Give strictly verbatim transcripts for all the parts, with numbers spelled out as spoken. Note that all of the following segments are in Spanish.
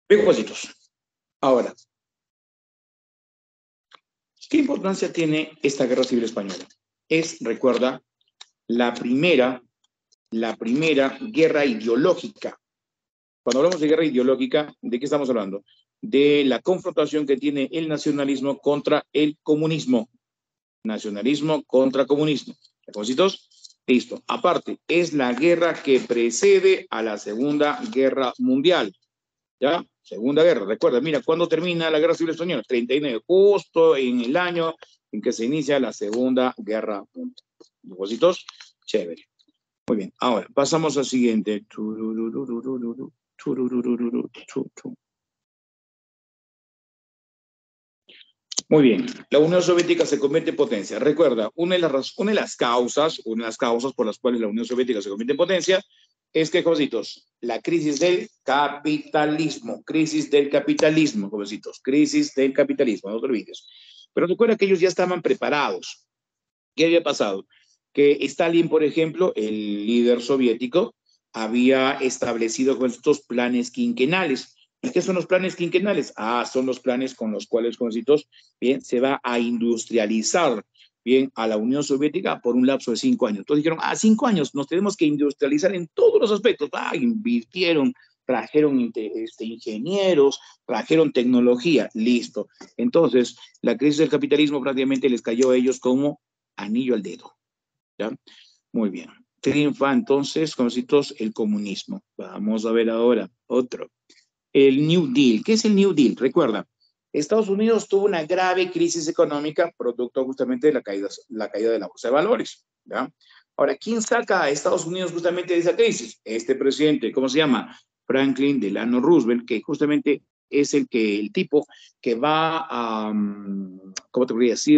Bien, jovencitos. Ahora, ¿qué importancia tiene esta guerra civil española? Es, recuerda, la primera, la primera guerra ideológica. Cuando hablamos de guerra ideológica, ¿de qué estamos hablando? De la confrontación que tiene el nacionalismo contra el comunismo. Nacionalismo contra comunismo. ¿Jovencitos? Listo. Aparte, es la guerra que precede a la Segunda Guerra Mundial. ¿Ya? Segunda Guerra. Recuerda, mira, ¿cuándo termina la Guerra Civil Española? treinta y nueve, justo en el año en que se inicia la Segunda Guerra Mundial. ¿Propósitos? Chévere. Muy bien. Ahora, pasamos al siguiente. Muy bien. La Unión Soviética se convierte en potencia. Recuerda, una de las, una de las causas, una de las causas por las cuales la Unión Soviética se convierte en potencia es que, jovencitos, la crisis del capitalismo, crisis del capitalismo, jovencitos, crisis del capitalismo, no te olvides. Pero recuerda que ellos ya estaban preparados. ¿Qué había pasado? Que Stalin, por ejemplo, el líder soviético, había establecido estos planes quinquenales. ¿Y qué son los planes quinquenales? Ah, son los planes con los cuales, jovencitos, bien, se va a industrializar, bien, a la Unión Soviética por un lapso de cinco años. Entonces dijeron, ah, cinco años, nos tenemos que industrializar en todos los aspectos. Ah, invirtieron, trajeron este, ingenieros, trajeron tecnología, listo. Entonces, la crisis del capitalismo prácticamente les cayó a ellos como anillo al dedo. ¿Ya? Muy bien. Triunfa entonces, jovencitos, el comunismo. Vamos a ver ahora otro. El New Deal. ¿Qué es el New Deal? Recuerda, Estados Unidos tuvo una grave crisis económica producto justamente de la caída, la caída de la bolsa de valores. ¿Ya? Ahora, ¿quién saca a Estados Unidos justamente de esa crisis? Este presidente, ¿cómo se llama? Franklin Delano Roosevelt, que justamente es el, que, el tipo que va a, um, ¿cómo te podría decir?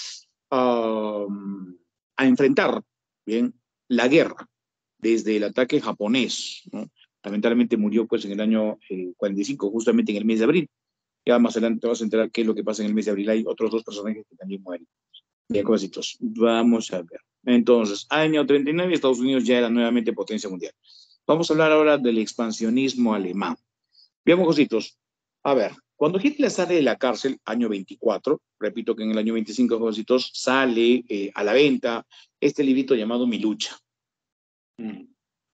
Um, a enfrentar, bien, la guerra desde el ataque japonés, ¿no? Lamentablemente murió pues en el año eh, cuarenta y cinco, justamente en el mes de abril. Ya más adelante te vas a enterar qué es lo que pasa en el mes de abril. Hay otros dos personajes que también mueren. Bien, cositos. Vamos a ver. Entonces, año treinta y nueve, Estados Unidos ya era nuevamente potencia mundial. Vamos a hablar ahora del expansionismo alemán. Bien, cositos. A ver, cuando Hitler sale de la cárcel, año veinticuatro, repito que en el año veinticinco, cositos, sale eh, a la venta este librito llamado Mi Lucha. Mm.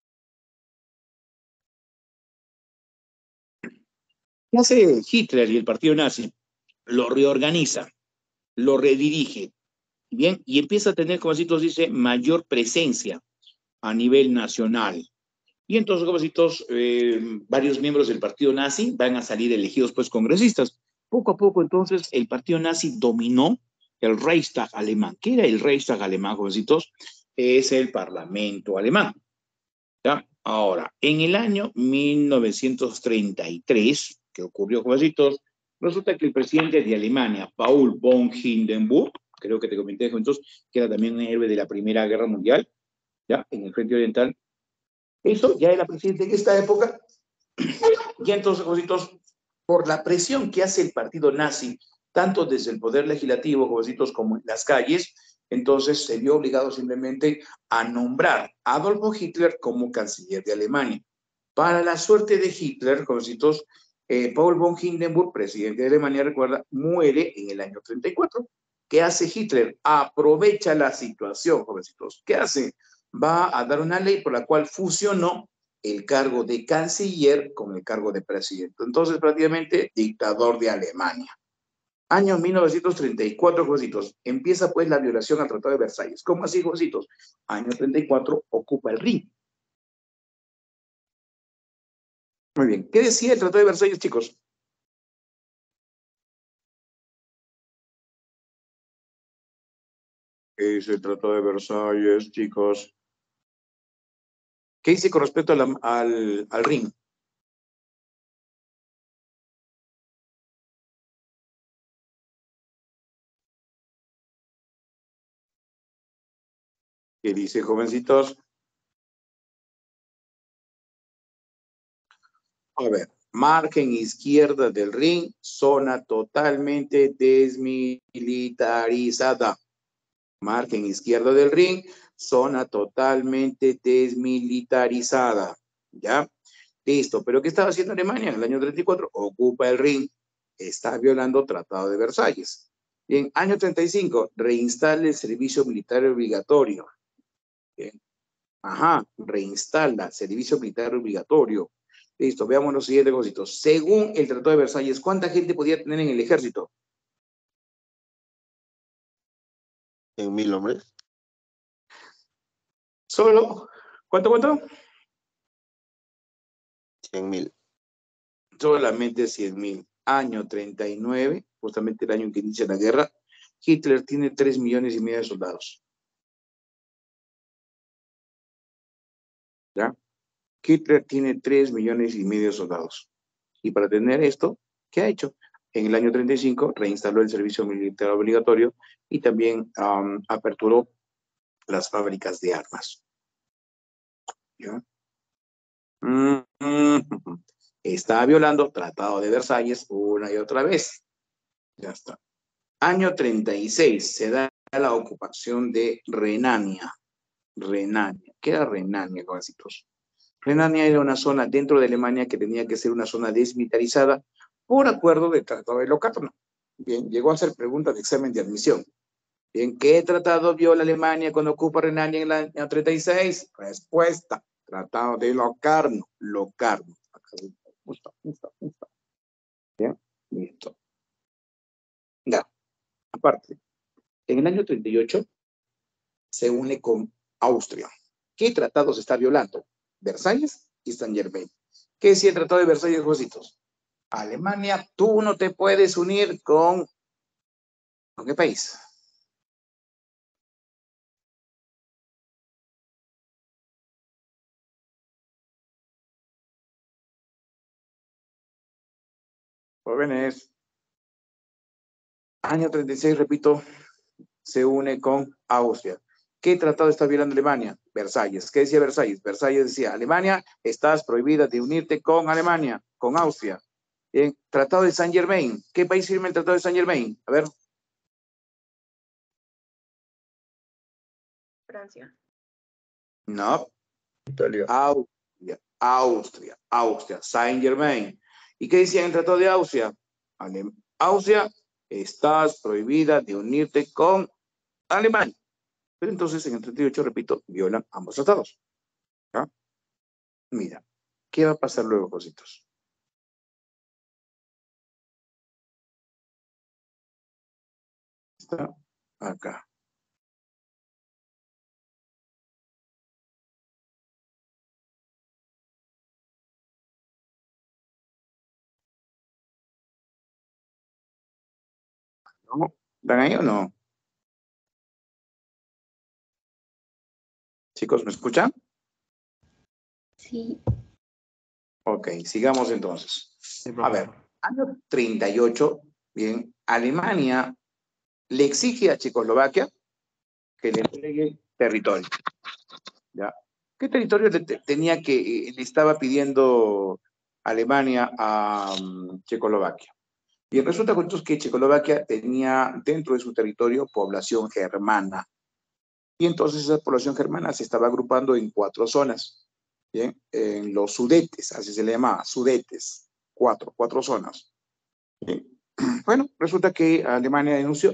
¿Qué hace Hitler y el partido nazi? Lo reorganiza, lo redirige, bien, y empieza a tener, como dice, mayor presencia a nivel nacional. Y entonces, como eh, varios miembros del partido nazi van a salir elegidos, pues, congresistas. Poco a poco, entonces, el partido nazi dominó el Reichstag alemán. ¿Qué era el Reichstag alemán, jovencitos? Es el parlamento alemán. ¿Ya? Ahora, en el año mil novecientos treinta y tres, ¿qué ocurrió, jovencitos? Resulta que el presidente de Alemania, Paul von Hindenburg, creo que te comenté, entonces, que era también un héroe de la Primera Guerra Mundial, ¿ya? En el Frente Oriental. Eso ya era presidente en esta época. Y entonces, jovencitos, por la presión que hace el partido nazi, tanto desde el poder legislativo, jovencitos, como en las calles, entonces se vio obligado simplemente a nombrar a Adolf Hitler como canciller de Alemania. Para la suerte de Hitler, jovencitos, eh, Paul von Hindenburg, presidente de Alemania, recuerda, muere en el año treinta y cuatro. ¿Qué hace Hitler? Aprovecha la situación, jovencitos. ¿Qué hace? Va a dar una ley por la cual fusionó el cargo de canciller con el cargo de presidente. Entonces, prácticamente, dictador de Alemania. Año mil novecientos treinta y cuatro, jovencitos, empieza pues la violación al Tratado de Versalles. ¿Cómo así, jovencitos? Año treinta y cuatro, ocupa el Rin. Muy bien. ¿Qué decía el Tratado de Versalles, chicos? ¿Qué dice el Tratado de Versalles, chicos? ¿Qué dice con respecto a la, al, al Rin? ¿Qué dice, jovencitos? A ver, margen izquierda del Rin, zona totalmente desmilitarizada. Margen izquierda del Rin, zona totalmente desmilitarizada. ¿Ya? Listo, pero ¿qué estaba haciendo Alemania en el año treinta y cuatro? Ocupa el Rin, está violando Tratado de Versalles. Bien, año treinta y cinco, reinstala el servicio militar obligatorio. Bien, ajá, reinstala servicio militar obligatorio. Listo, veamos los siguientes cositos. Según el Tratado de Versalles, ¿cuánta gente podía tener en el ejército? ¿En mil hombres? Solo, ¿cuánto, cuánto? Cien mil. Solamente cien mil. Año treinta y nueve, justamente el año en que inicia la guerra, Hitler tiene tres millones y medio de soldados. ¿Ya? Hitler tiene tres millones y medio de soldados. Y para tener esto, ¿qué ha hecho? En el año treinta y cinco reinstaló el servicio militar obligatorio y también um, aperturó las fábricas de armas. ¿Ya? Mm -hmm. Está violando Tratado de Versalles una y otra vez. Ya está. Año treinta y seis se da la ocupación de Renania. Renania. ¿Qué era Renania, jovencitos? Renania era una zona dentro de Alemania que tenía que ser una zona desmilitarizada por acuerdo del Tratado de Locarno. Bien, llegó a ser pregunta de examen de admisión. Bien, ¿qué tratado viola Alemania cuando ocupa Renania en el año treinta y seis? Respuesta, Tratado de Locarno. Locarno. Justo, justo, justo. Bien, listo. Ya, aparte, en el año treinta y ocho se une con Austria. ¿Qué tratados está violando? Versalles y Saint Germain. ¿Qué decía el Tratado de Versalles, Jositos? Alemania, tú no te puedes unir con... ¿Con qué país? Jóvenes. Año treinta y seis, repito, se une con Austria. ¿Qué tratado está violando Alemania? Versalles. ¿Qué decía Versalles? Versalles decía, Alemania, estás prohibida de unirte con Alemania, con Austria. Bien, Tratado de Saint Germain. ¿Qué país firma el Tratado de Saint Germain? A ver. Francia. No. Italia. Austria, Austria, Austria, Saint Germain. ¿Y qué decía en el Tratado de Austria? Ale Austria, estás prohibida de unirte con Alemania. Pero entonces en el treinta y ocho, repito, violan ambos tratados. ¿Ya? Mira, ¿qué va a pasar luego, cositos? Está acá. ¿No? ¿Están ahí o no? Chicos, ¿me escuchan? Sí. Ok, sigamos entonces. Sí, A ver, profesor. año treinta y ocho, bien, Alemania le exige a Checoslovaquia que le entregue territorio. ¿Ya? ¿Qué territorio le te- tenía que, eh, le estaba pidiendo Alemania a um, Checoslovaquia? Y resulta entonces que Checoslovaquia tenía dentro de su territorio población germana. Y entonces esa población germana se estaba agrupando en cuatro zonas. Bien, en los Sudetes, así se le llamaba, Sudetes, cuatro, cuatro zonas. Bien. Bueno, resulta que Alemania denunció,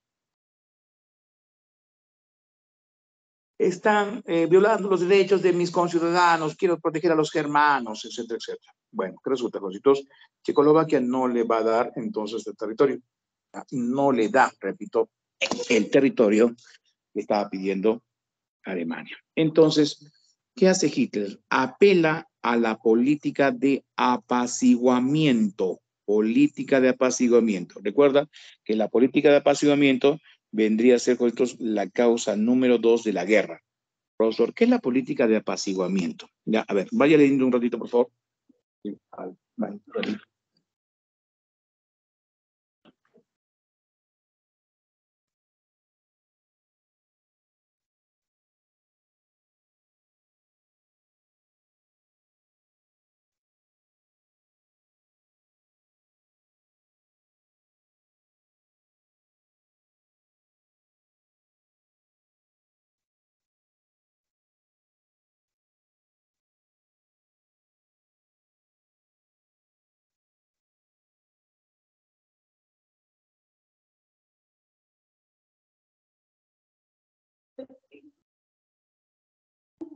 están eh, violando los derechos de mis conciudadanos, quiero proteger a los germanos, etcétera, etcétera. Bueno, ¿qué resulta, cositos? Checoslovaquia no le va a dar entonces el territorio. No le da, repito, el territorio que estaba pidiendo Alemania. Entonces, ¿qué hace Hitler? Apela a la política de apaciguamiento. Política de apaciguamiento. Recuerda que la política de apaciguamiento vendría a ser la causa número dos de la guerra. Profesor, ¿qué es la política de apaciguamiento? Ya, a ver, vaya leyendo un ratito, por favor. Vale, un ratito.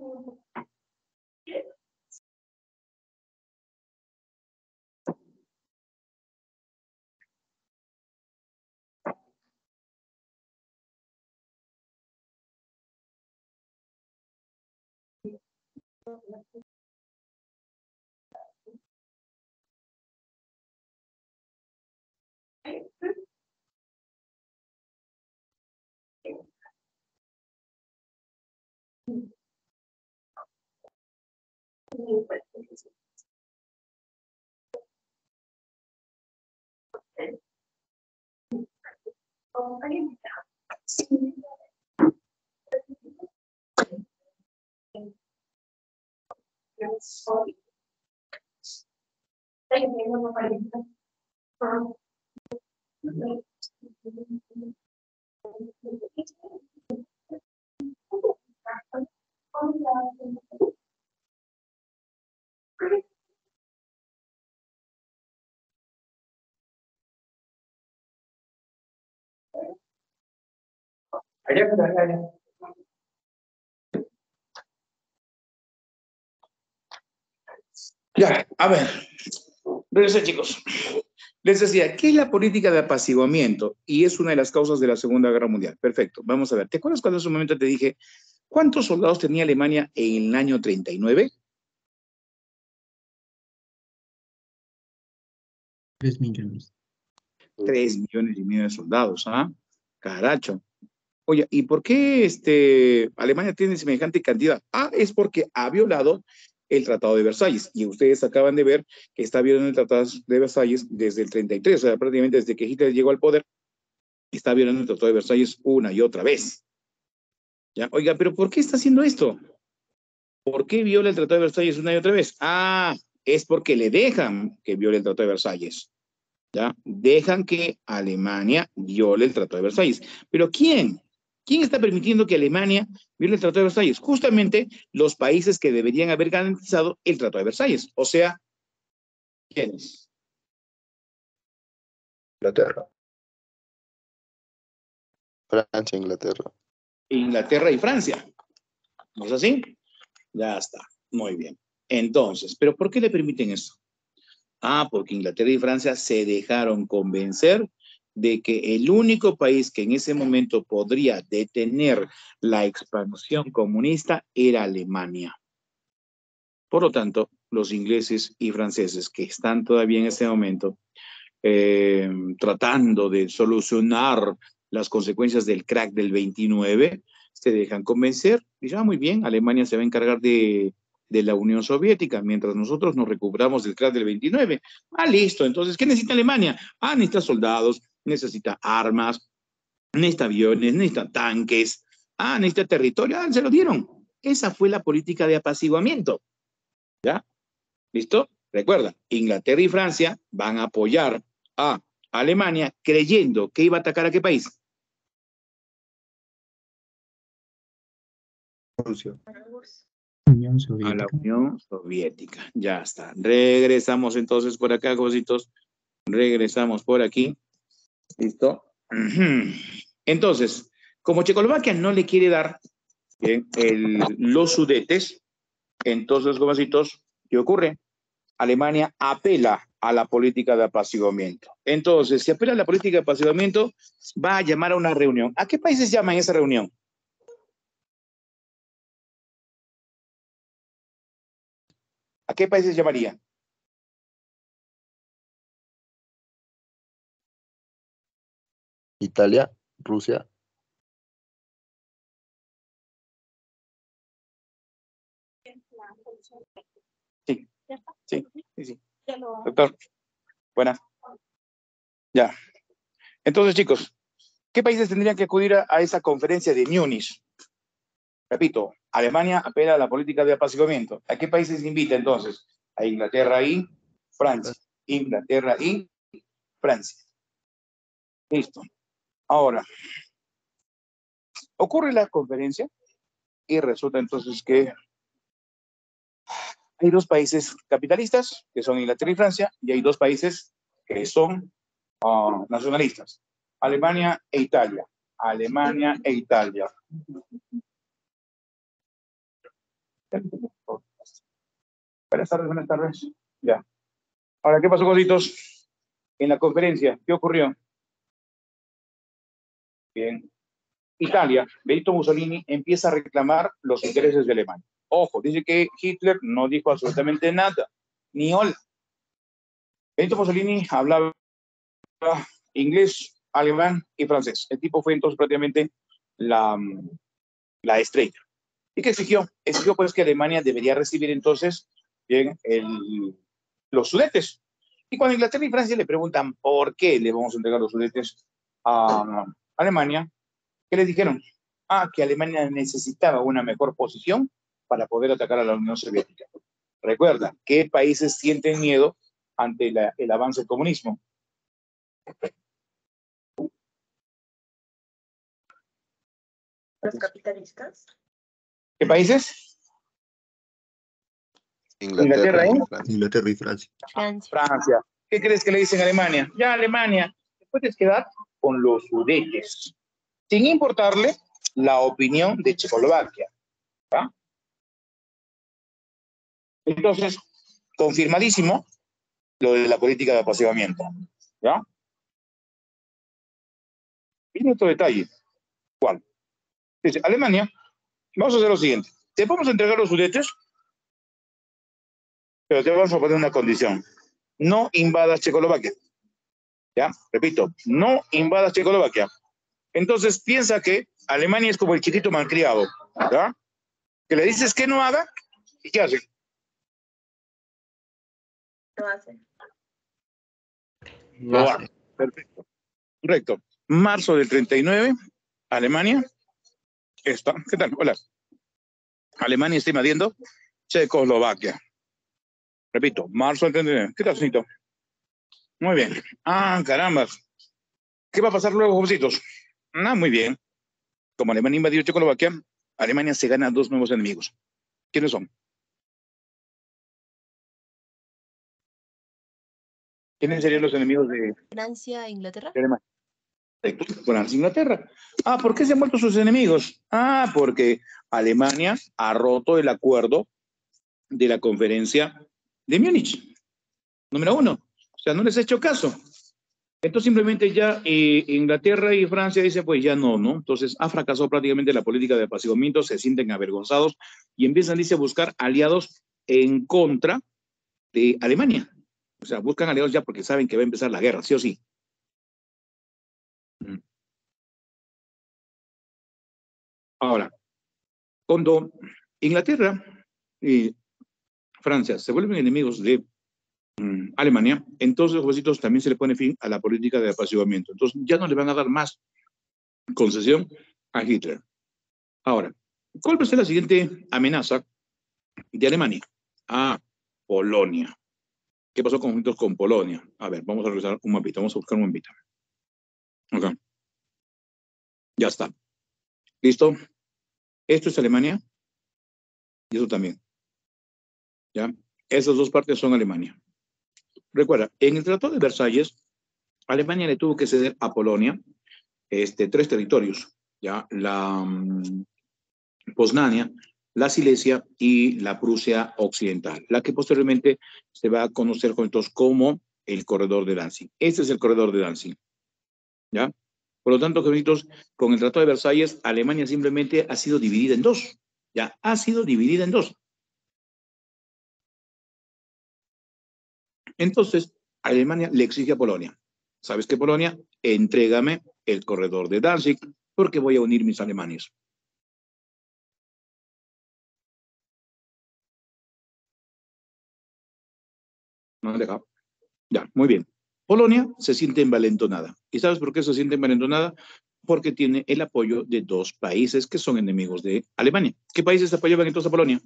Ya, a ver, regresé, chicos. Les decía, ¿qué es la política de apaciguamiento? Y es una de las causas de la Segunda Guerra Mundial. Perfecto, vamos a ver. ¿Te acuerdas cuando en su momento te dije cuántos soldados tenía Alemania en el año treinta y nueve? Tres millones. Tres millones y medio de soldados, ¿ah? Caracho. Oye, ¿y por qué este, Alemania tiene semejante cantidad? Ah, es porque ha violado el Tratado de Versalles. Y ustedes acaban de ver que está violando el Tratado de Versalles desde el treinta y tres, o sea, prácticamente desde que Hitler llegó al poder, está violando el Tratado de Versalles una y otra vez. ¿Ya? Oiga, ¿pero por qué está haciendo esto? ¿Por qué viola el Tratado de Versalles una y otra vez? Ah, es porque le dejan que viole el Tratado de Versalles. ¿Ya? Dejan que Alemania viole el Tratado de Versalles. ¿Pero quién? ¿Quién está permitiendo que Alemania viole el Tratado de Versalles? Justamente los países que deberían haber garantizado el Tratado de Versalles. O sea, ¿quiénes? Inglaterra. Francia, Inglaterra. Inglaterra y Francia. ¿No es así? Ya está. Muy bien. Entonces, ¿pero por qué le permiten eso? Ah, porque Inglaterra y Francia se dejaron convencer de que el único país que en ese momento podría detener la expansión comunista era Alemania. Por lo tanto, los ingleses y franceses que están todavía en ese momento eh, tratando de solucionar las consecuencias del crack del veintinueve, se dejan convencer, dicen, ah, muy bien, Alemania se va a encargar de, de la Unión Soviética, mientras nosotros nos recuperamos del crack del veintinueve. Ah, listo, entonces, ¿qué necesita Alemania? Ah, necesita soldados, necesita armas, necesita aviones, necesita tanques, ah, necesita territorio, ah, se lo dieron. Esa fue la política de apaciguamiento, ¿ya? ¿Listo? Recuerda, Inglaterra y Francia van a apoyar a Alemania creyendo que iba a atacar a qué país. Rusia. Unión A la Soviética. Unión Soviética. Ya está. Regresamos entonces por acá, cositos. Regresamos por aquí. ¿Listo? Entonces, como Checoslovaquia no le quiere dar bien, el, los Sudetes, entonces, cositos, ¿qué ocurre? Alemania apela a la política de apaciguamiento. Entonces, si apela a la política de apaciguamiento, va a llamar a una reunión. ¿A qué países llaman esa reunión? ¿A qué países llamaría? Italia, Rusia. Sí, sí, sí, sí. Doctor, buenas. Ya. Entonces, chicos, ¿qué países tendrían que acudir a, a esa conferencia de Múnich? Repito, Alemania apela a la política de apaciguamiento. ¿A qué países invita entonces? A Inglaterra y Francia. Inglaterra y Francia. Listo. Ahora, ocurre la conferencia y resulta entonces que hay dos países capitalistas, que son Inglaterra y Francia, y hay dos países que son uh, nacionalistas, Alemania e Italia. Alemania e Italia. Buenas tardes, buenas tardes. Ya. Ahora, ¿qué pasó, cositos? En la conferencia, ¿qué ocurrió? Bien. Italia, Benito Mussolini empieza a reclamar los intereses de Alemania. Ojo, dice que Hitler no dijo absolutamente nada, ni hola. Benito Mussolini hablaba inglés, alemán y francés. El tipo fue entonces prácticamente la, la estrella. ¿Y qué exigió? Exigió pues que Alemania debería recibir entonces bien, el, los Sudetes. Y cuando Inglaterra y Francia le preguntan por qué le vamos a entregar los Sudetes a Alemania, ¿qué les dijeron? Ah, que Alemania necesitaba una mejor posición para poder atacar a la Unión Soviética. Recuerda, ¿qué países sienten miedo ante la, el avance del comunismo? Los capitalistas. ¿Qué países? Inglaterra, Inglaterra, ¿eh? y Francia. Inglaterra y Francia. Francia. Francia. ¿Qué crees que le dicen a Alemania? Ya, Alemania, te puedes quedar con los Sudetes, sin importarle la opinión de Checoslovaquia. ¿Va? Entonces, confirmadísimo lo de la política de apaciguamiento. ¿Ya? Viene otro detalle. ¿Cuál? Dice, Alemania, vamos a hacer lo siguiente. Te vamos a entregar los Sudetes, pero te vamos a poner una condición. No invadas Checoslovaquia. ¿Ya? Repito, no invadas Checoslovaquia. Entonces piensa que Alemania es como el chiquito malcriado, ¿ya? Que le dices que no haga, ¿y qué hace? Lo hacen. Lo hace. Perfecto. Correcto. Marzo del treinta y nueve, Alemania está, ¿qué tal? Hola. Alemania está invadiendo Checoslovaquia. Repito, marzo del treinta y nueve. ¿Qué tal, señorito? Muy bien. Ah, caramba. ¿Qué va a pasar luego, jovencitos? Ah, muy bien. Como Alemania invadió Checoslovaquia, Alemania se gana dos nuevos enemigos. ¿Quiénes son? ¿Quiénes serían los enemigos de, Francia e Inglaterra. de Alemania? Bueno, Inglaterra. Ah, ¿por qué se han vuelto sus enemigos? Ah, porque Alemania ha roto el acuerdo de la conferencia de Múnich. Número uno. O sea, no les ha hecho caso. Entonces simplemente ya eh, Inglaterra y Francia dicen, pues ya no, ¿no? Entonces ha fracasado prácticamente la política de apaciguamiento, se sienten avergonzados y empiezan, dice, a buscar aliados en contra de Alemania. O sea, buscan aliados ya porque saben que va a empezar la guerra, sí o sí. Ahora, cuando Inglaterra y Francia se vuelven enemigos de um, Alemania, entonces, los jovencitos, también se le pone fin a la política de apaciguamiento. Entonces, ya no le van a dar más concesión a Hitler. Ahora, ¿cuál va a ser la siguiente amenaza de Alemania? Ah, Polonia. ¿Qué pasó con, con Polonia? A ver, vamos a regresar un mapita, vamos a buscar un mapita. Ok. Ya está. ¿Listo? Esto es Alemania y eso también. ¿Ya? Esas dos partes son Alemania. Recuerda, en el Tratado de Versalles, Alemania le tuvo que ceder a Polonia este, tres territorios, ¿ya? La um, Posnania, la Silesia y la Prusia Occidental, la que posteriormente se va a conocer juntos como el corredor de Danzig. Este es el corredor de Danzig, ¿ya? Por lo tanto, queridos, con el Tratado de Versalles, Alemania simplemente ha sido dividida en dos, ¿ya? Ha sido dividida en dos. Entonces, Alemania le exige a Polonia, ¿sabes qué, Polonia? Entrégame el corredor de Danzig porque voy a unir mis alemanes. ¿No han dejado? Ya, muy bien. Polonia se siente envalentonada. ¿Y sabes por qué se siente envalentonada? Porque tiene el apoyo de dos países que son enemigos de Alemania. ¿Qué países apoyaban entonces a Polonia?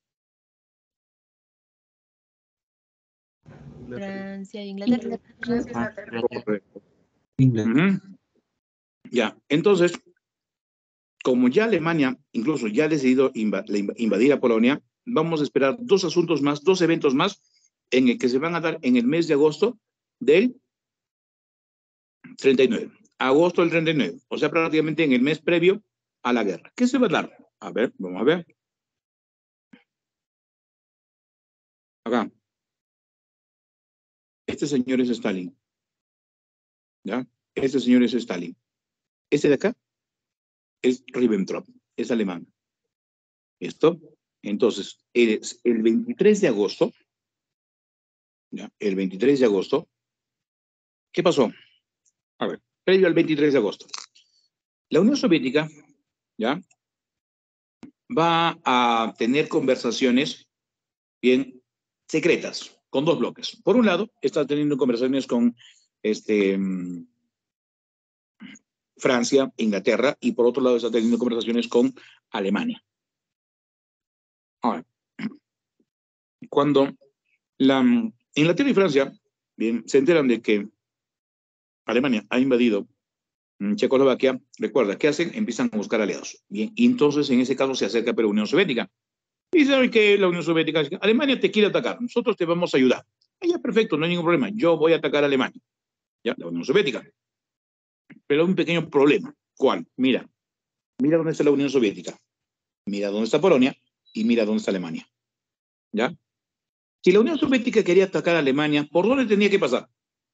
Francia e Inglaterra. Francia, Inglaterra. Correcto. Inglaterra. Uh-huh. Ya, entonces, como ya Alemania incluso ya ha decidido invadir a Polonia, vamos a esperar dos asuntos más, dos eventos más, en el que se van a dar en el mes de agosto del treinta y nueve. Agosto del treinta y nueve, o sea, prácticamente en el mes previo a la guerra. ¿Qué se va a dar? A ver, vamos a ver. Acá. Este señor es Stalin. ¿Ya? Este señor es Stalin. Este de acá es Ribbentrop, es alemán. ¿Listo? Entonces, el, el veintitrés de agosto, ¿ya? El veintitrés de agosto, ¿qué pasó? A ver, previo al veintitrés de agosto. La Unión Soviética, ¿ya? Va a tener conversaciones bien secretas con dos bloques. Por un lado, está teniendo conversaciones con este, Francia, Inglaterra, y por otro lado está teniendo conversaciones con Alemania. Ahora, cuando la, Inglaterra y Francia bien, se enteran de que Alemania ha invadido Checoslovaquia, recuerda, ¿qué hacen? Empiezan a buscar aliados. Bien, y entonces en ese caso se acerca a la Unión Soviética. Y saben que la Unión Soviética dice, Alemania te quiere atacar, nosotros te vamos a ayudar. Ah, ya, perfecto, no hay ningún problema, yo voy a atacar a Alemania. Ya, la Unión Soviética. Pero hay un pequeño problema. ¿Cuál? Mira, mira dónde está la Unión Soviética, mira dónde está Polonia y mira dónde está Alemania. ¿Ya? Si la Unión Soviética quería atacar a Alemania, ¿por dónde tenía que pasar?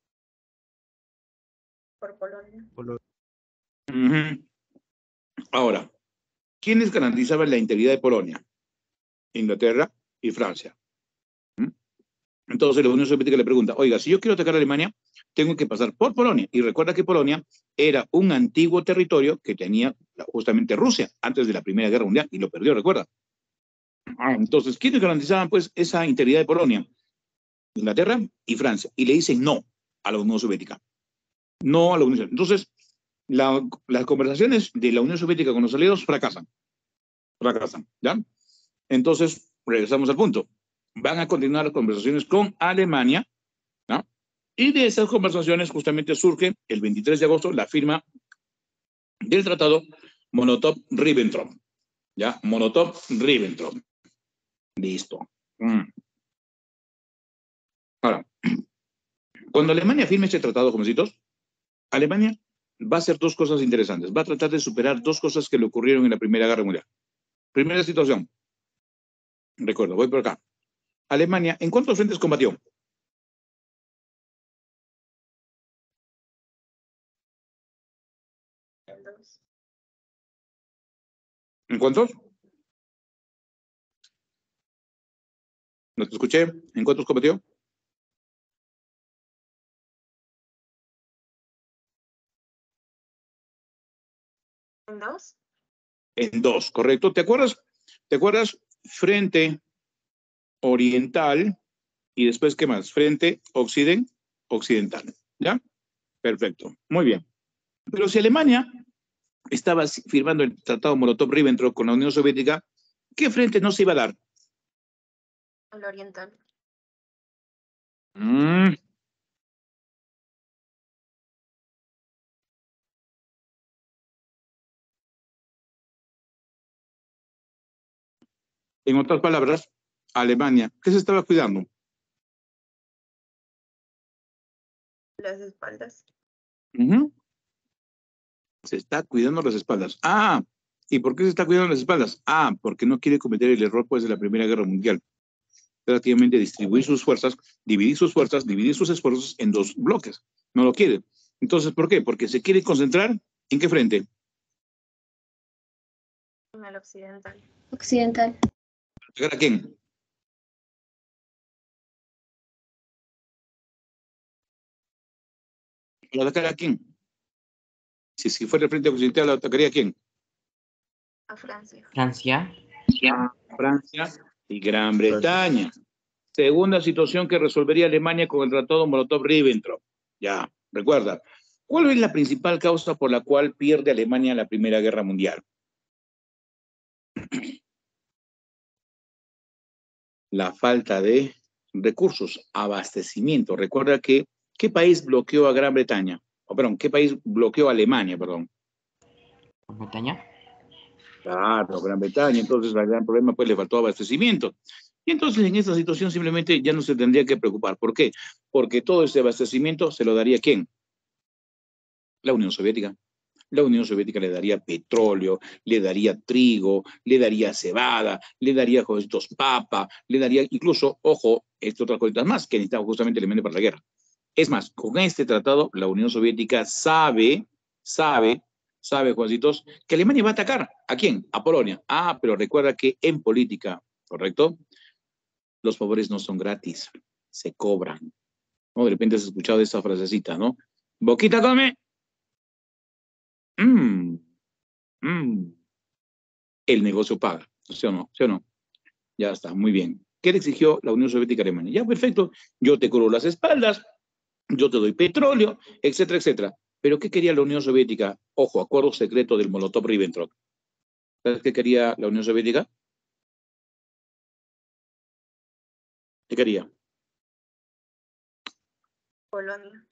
Por Polonia. Polo- Uh-huh. Ahora, ¿quiénes garantizaban la integridad de Polonia? Inglaterra y Francia. ¿Mm? Entonces la Unión Soviética le pregunta, oiga, si yo quiero atacar a Alemania, tengo que pasar por Polonia. Y recuerda que Polonia era un antiguo territorio que tenía justamente Rusia antes de la Primera Guerra Mundial y lo perdió, recuerda. Ah, entonces, ¿quiénes garantizaban pues esa integridad de Polonia? Inglaterra y Francia. Y le dicen no a la Unión Soviética. No a la Unión Soviética. Entonces, la, las conversaciones de la Unión Soviética con los aliados fracasan. Fracasan, ¿ya? Entonces, regresamos al punto. Van a continuar las conversaciones con Alemania, ¿no? Y de esas conversaciones justamente surge el veintitrés de agosto la firma del tratado Molotov-Ribbentrop. ¿Ya? Molotov-Ribbentrop. Listo. Mm. Ahora, cuando Alemania firme este tratado, jovencitos, Alemania va a hacer dos cosas interesantes. Va a tratar de superar dos cosas que le ocurrieron en la Primera Guerra Mundial. Primera situación. Recuerdo, voy por acá. Alemania, ¿en cuántos frentes combatió? En dos. ¿En cuántos? No te escuché. ¿En cuántos combatió? En dos. En dos, correcto. ¿Te acuerdas? ¿Te acuerdas? Frente oriental y después, ¿qué más? Frente occident, occidental. ¿Ya? Perfecto. Muy bien. Pero si Alemania estaba firmando el tratado Molotov-Ribbentrop con la Unión Soviética, ¿qué frente no se iba a dar? El oriental. Mm. En otras palabras, Alemania, ¿qué se estaba cuidando? Las espaldas. Uh-huh. Se está cuidando las espaldas. Ah, ¿y por qué se está cuidando las espaldas? Ah, porque no quiere cometer el error pues de la Primera Guerra Mundial. Prácticamente distribuir sus fuerzas, dividir sus fuerzas, dividir sus esfuerzos en dos bloques. No lo quiere. Entonces, ¿por qué? Porque se quiere concentrar ¿en qué frente? En el occidental. Occidental. ¿Atacar a quién? ¿Lo atacar a quién? Si, si fuera el frente occidental, ¿lo atacaría a quién? A Francia. Francia. A Francia y Gran Bretaña. Segunda situación que resolvería Alemania con el tratado Molotov-Ribbentrop. Ya, recuerda. ¿Cuál es la principal causa por la cual pierde Alemania la Primera Guerra Mundial? La falta de recursos, abastecimiento. Recuerda que, ¿qué país bloqueó a Gran Bretaña? Oh, perdón, ¿qué país bloqueó a Alemania, perdón? Gran Bretaña. Claro, Gran Bretaña. Entonces, el gran problema, pues, le faltó abastecimiento. Y entonces, en esta situación, simplemente ya no se tendría que preocupar. ¿Por qué? Porque todo ese abastecimiento se lo daría ¿quién? La Unión Soviética. la Unión Soviética le daría petróleo, le daría trigo, le daría cebada, le daría jovencitos papa, le daría incluso, ojo, estas otras cositas más que necesitaba justamente Alemania para la guerra. Es más, con este tratado, la Unión Soviética sabe, sabe, sabe, Juancitos, que Alemania va a atacar. ¿A quién? A Polonia. Ah, pero recuerda que en política, ¿correcto? Los favores no son gratis, se cobran. ¿No? De repente has escuchado esa frasecita, ¿no? Boquita come. Mmm. Mmm. El negocio paga. ¿Sí o no? ¿Sí o no? Ya está, muy bien. ¿Qué le exigió la Unión Soviética a Alemania? Ya, perfecto. Yo te cubro las espaldas, yo te doy petróleo, etcétera, etcétera. Pero ¿qué quería la Unión Soviética? Ojo, acuerdo secreto del Molotov-Ribbentrop. ¿Sabes qué quería la Unión Soviética? ¿Qué quería? Polonia.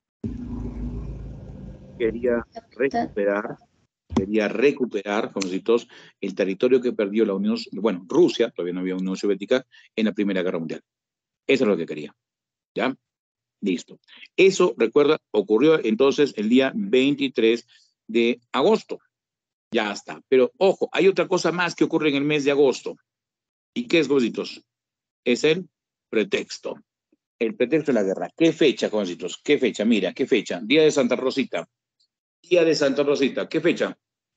Quería recuperar, quería recuperar, jovencitos, el territorio que perdió la Unión, bueno, Rusia, todavía no había Unión Soviética, en la Primera Guerra Mundial. Eso es lo que quería. ¿Ya? Listo. Eso, recuerda, ocurrió entonces el día veintitrés de agosto. Ya está. Pero, ojo, hay otra cosa más que ocurre en el mes de agosto. ¿Y qué es, jovencitos? Es el pretexto. El pretexto de la guerra. ¿Qué fecha, jovencitos? ¿Qué fecha? Mira, ¿qué fecha? Día de Santa Rosita. Día de Santa Rosita. ¿Qué fecha?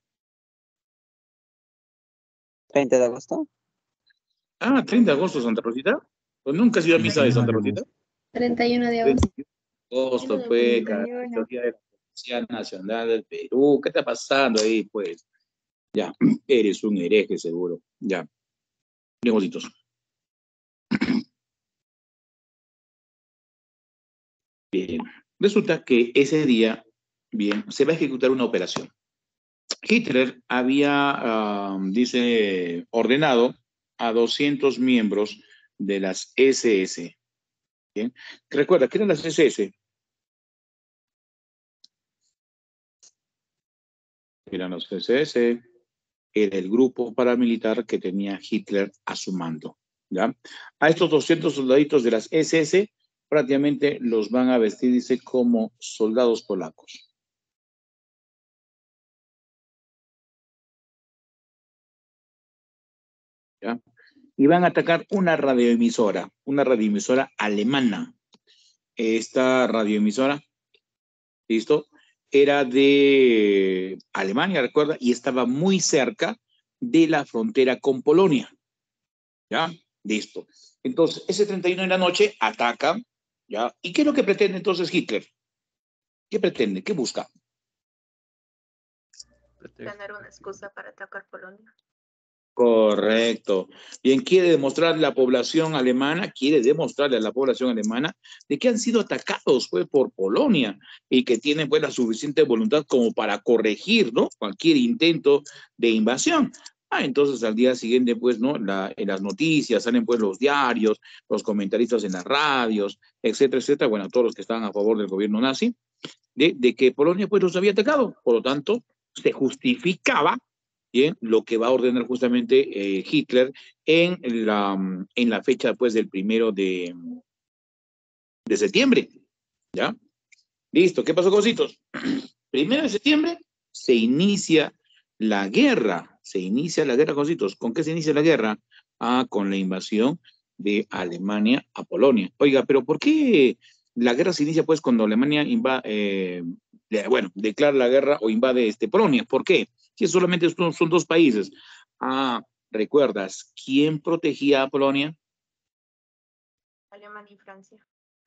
treinta de agosto. Ah, treinta de agosto, Santa Rosita. Pues nunca has ido a misa de Santa Rosita. treinta y uno de agosto. Agosto, pues, el día de la Policía Nacional del Perú. ¿Qué está pasando ahí, pues? Ya, eres un hereje, seguro. Ya. Bien, bonitos. Bien. Resulta que ese día, bien, se va a ejecutar una operación. Hitler había, uh, dice, ordenado a doscientos miembros de las ese ese. Bien. Recuerda, ¿qué eran las ese ese? Eran los ese ese, era el grupo paramilitar que tenía Hitler a su mando. ¿Ya? A estos doscientos soldaditos de las ese ese prácticamente los van a vestir, dice, como soldados polacos. ¿Ya? Y van a atacar una radioemisora, una radioemisora alemana. Esta radioemisora, ¿listo? Era de Alemania, recuerda, y estaba muy cerca de la frontera con Polonia. ¿Ya? Listo. Entonces, ese treinta y uno de la noche ataca, ¿ya? ¿Y qué es lo que pretende entonces Hitler? ¿Qué pretende? ¿Qué busca? Tener una excusa para atacar Polonia. Correcto. Bien, quiere demostrarle a la población alemana, quiere demostrarle a la población alemana de que han sido atacados pues, por Polonia y que tienen pues, la suficiente voluntad como para corregir, ¿no? Cualquier intento de invasión. Ah, entonces al día siguiente, pues, ¿no? La, en las noticias salen pues los diarios, los comentaristas en las radios, etcétera, etcétera. Bueno, todos los que estaban a favor del gobierno nazi, de, de que Polonia pues los había atacado. Por lo tanto, se justificaba bien lo que va a ordenar justamente eh, Hitler en la, en la fecha pues del primero de, de septiembre. ¿Ya? Listo. ¿Qué pasó, cositos? Primero de septiembre se inicia la guerra. Se inicia la guerra, cositos. ¿Con qué se inicia la guerra? Ah, con la invasión de Alemania a Polonia. Oiga, pero ¿por qué la guerra se inicia pues cuando Alemania invade, eh, bueno, declara la guerra o invade este, Polonia? ¿Por qué? Si solamente son, son dos países. Ah, ¿recuerdas quién protegía a Polonia? Alemania y Francia.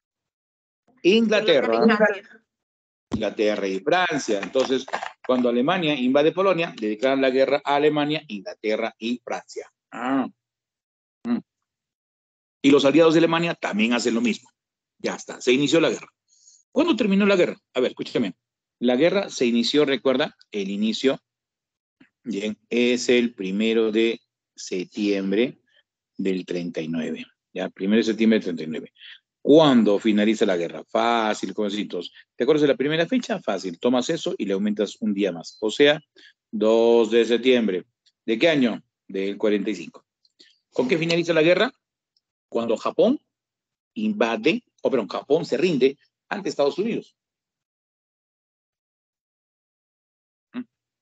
Inglaterra. Inglaterra y Francia. Inglaterra y Francia. Entonces, cuando Alemania invade Polonia, le declaran la guerra a Alemania, Inglaterra y Francia. Ah. Mm. Y los aliados de Alemania también hacen lo mismo. Ya está, se inició la guerra. ¿Cuándo terminó la guerra? A ver, escúchame. La guerra se inició, recuerda, el inicio, bien, es el primero de septiembre del treinta y nueve. Ya, primero de septiembre del treinta y nueve. ¿Cuándo finaliza la guerra? Fácil, jovencitos. ¿Te acuerdas de la primera fecha? Fácil. Tomas eso y le aumentas un día más. O sea, dos de septiembre. ¿De qué año? Del cuarenta y cinco. ¿Con qué finaliza la guerra? Cuando Japón invade, o perdón, Japón se rinde ante Estados Unidos.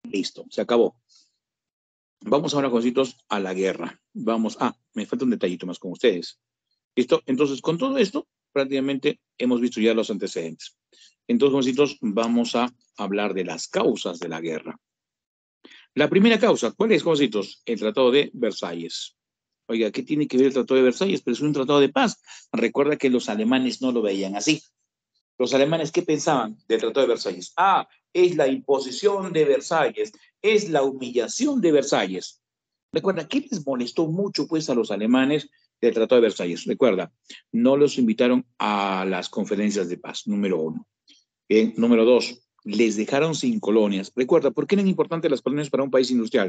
Listo, se acabó. Vamos ahora, jovencitos, a la guerra. Vamos, ah, me falta un detallito más con ustedes. ¿Listo? Entonces, con todo esto, prácticamente hemos visto ya los antecedentes. Entonces, jovencitos, vamos a hablar de las causas de la guerra. La primera causa, ¿cuál es, jovencitos? El Tratado de Versalles. Oiga, ¿qué tiene que ver el Tratado de Versalles? Pero es un tratado de paz. Recuerda que los alemanes no lo veían así. Los alemanes, ¿qué pensaban del Tratado de Versalles? Ah, es la imposición de Versalles, es la humillación de Versalles. Recuerda, ¿qué les molestó mucho, pues, a los alemanes del Tratado de Versalles? Recuerda, no los invitaron a las conferencias de paz, número uno. Bien, número dos, les dejaron sin colonias. Recuerda, ¿por qué eran importantes las colonias para un país industrial?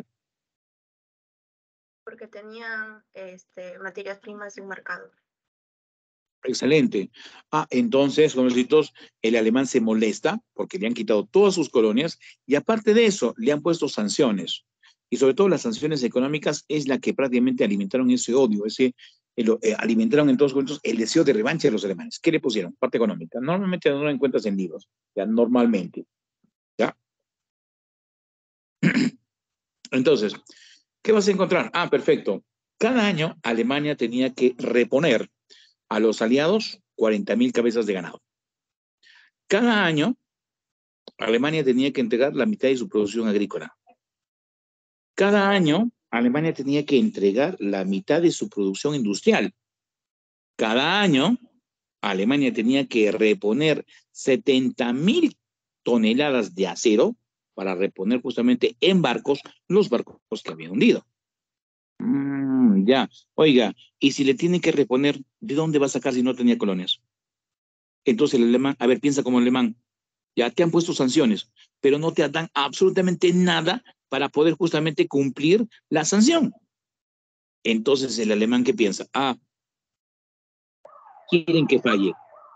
Porque tenían este, materias primas de un mercado. Excelente. Ah, entonces, jovencitos, el alemán se molesta porque le han quitado todas sus colonias y aparte de eso, le han puesto sanciones. Y sobre todo las sanciones económicas es la que prácticamente alimentaron ese odio, ese, el, eh, alimentaron en todos momentos el deseo de revancha de los alemanes. ¿Qué le pusieron? Parte económica. Normalmente no lo encuentras en libros, ya normalmente. ¿Ya? Entonces, ¿qué vas a encontrar? Ah, perfecto. Cada año Alemania tenía que reponer a los aliados cuarenta mil cabezas de ganado. Cada año Alemania tenía que entregar la mitad de su producción agrícola. Cada año Alemania tenía que entregar la mitad de su producción industrial. Cada año Alemania tenía que reponer setenta mil toneladas de acero para reponer justamente en barcos los barcos que habían hundido. Mm, ya, oiga, y si le tiene que reponer, ¿de dónde va a sacar si no tenía colonias? Entonces el alemán, a ver, piensa como alemán, ya te han puesto sanciones, pero no te dan absolutamente nada para poder justamente cumplir la sanción. Entonces el alemán, ¿qué piensa? Ah, quieren que falle,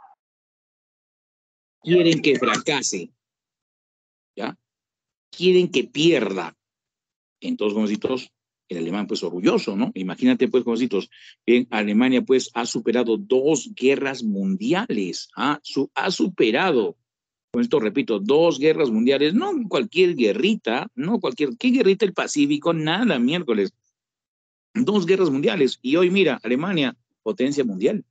quieren que fracase, ¿ya? Quieren que pierda. Entonces, jovencitos, el alemán pues orgulloso, ¿no? Imagínate pues, jovencitos, bien, Alemania pues ha superado dos guerras mundiales, ¿ah? Su, ha superado, con esto repito, dos guerras mundiales, no cualquier guerrita, no cualquier, ¿qué guerrita el Pacífico? Nada, miércoles. Dos guerras mundiales. Y hoy, mira, Alemania, potencia mundial.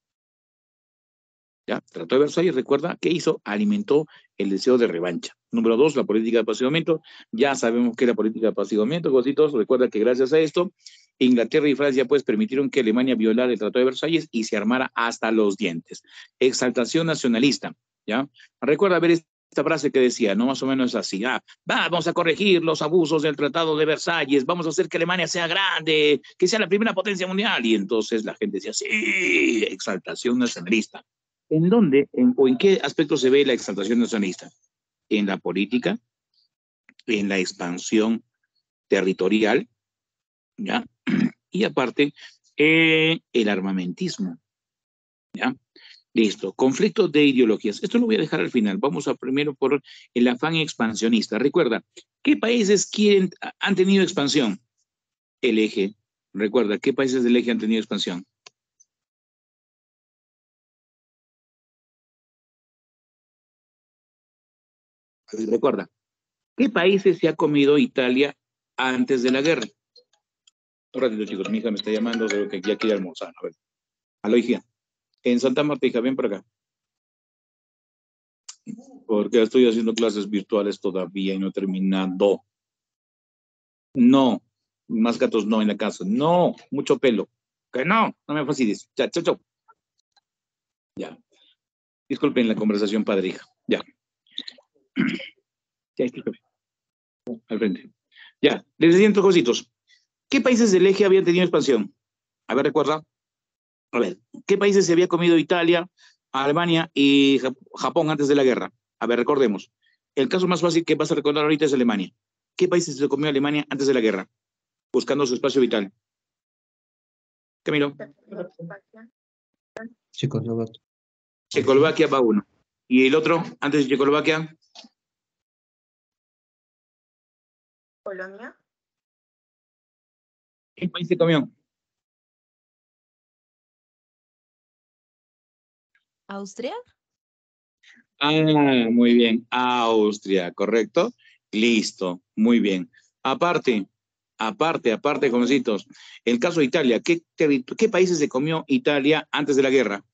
¿Ya? Tratado de Versalles, recuerda, ¿qué hizo? Alimentó el deseo de revancha. Número dos, la política de apaciguamiento. Ya sabemos que la política de apaciguamiento, cositos, recuerda que gracias a esto, Inglaterra y Francia pues permitieron que Alemania violara el Tratado de Versalles y se armara hasta los dientes. Exaltación nacionalista, ¿ya? Recuerda ver esta frase que decía, no más o menos así, ah, vamos a corregir los abusos del Tratado de Versalles, vamos a hacer que Alemania sea grande, que sea la primera potencia mundial. Y entonces la gente decía, sí, exaltación nacionalista. ¿En dónde en, o en qué aspecto se ve la exaltación nacionalista? En la política, en la expansión territorial, ¿ya? Y aparte, eh, el armamentismo, ¿ya? Listo. Conflictos de ideologías. Esto lo voy a dejar al final. Vamos a primero por el afán expansionista. Recuerda, ¿qué países quieren, han tenido expansión? El eje. Recuerda, ¿qué países del eje han tenido expansión? Recuerda, ¿qué países se ha comido Italia antes de la guerra? Un ratito, chicos, mi hija me está llamando, creo que ya quiere almorzar. A ver, aló, hija. En Santa Marta, hija, ven por acá. Porque estoy haciendo clases virtuales todavía y no he terminado. No, más gatos no en la casa. No, mucho pelo. Que no, no me fastidies. Ya, chau, chau. Ya. Disculpen la conversación, padre, hija. Ya. Ya, disculpen. Al frente. Ya, les decía en cositos. ¿Qué países del eje habían tenido expansión? A ver, recuerda. A ver, ¿qué países se había comido Italia, Alemania y Japón antes de la guerra? A ver, recordemos. El caso más fácil que vas a recordar ahorita es Alemania. ¿Qué países se comió Alemania antes de la guerra? Buscando su espacio vital. Camilo. Checoslovaquia. Checoslovaquia va uno. ¿Y el otro, antes de Checoslovaquia? Polonia. ¿Qué país se comió? ¿Austria? Ah, muy bien. Austria, correcto. Listo, muy bien. Aparte, aparte, aparte, jovencitos, el caso de Italia, ¿qué, ¿qué países se comió Italia antes de la guerra?